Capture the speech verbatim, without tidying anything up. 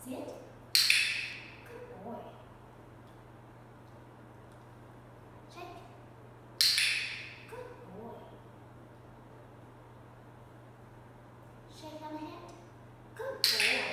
Sit. Good boy. Shake. Good boy. Shake on the head. Good boy.